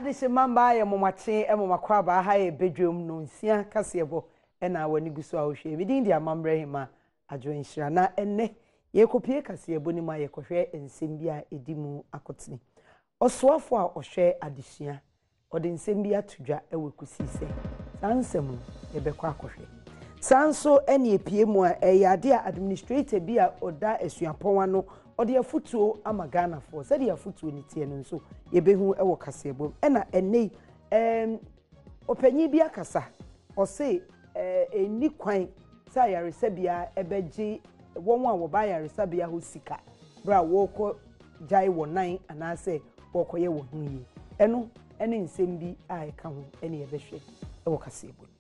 Adise mamba ya momache emomakwa ba ha e bedwom no nsia kasebo na wani guso a wohwe mi din dia mambre hima adwenhyira na enne ye kopie kasebo ni ma ye kohwe ensem bia edimu akotene osoafo a ohwe adesua ode nsem bia todwa ewe kusise sansem ye bekwa akohwe sanso ene epie mu a eyade a administrator bia oda asuapon ano ode afutuo ama Ghana for said ya afutuo ni tie no nso ye behu ewo kasebo ena enne opanyi bia kasa o say eni kwan sa yaresa bia ebeji won a wo ba yaresa bia ho sika bra wo ko jai wo nan anase wo koye wo hu yi eno ene nsem bi a eka ho ene ye behwe ewo kasebo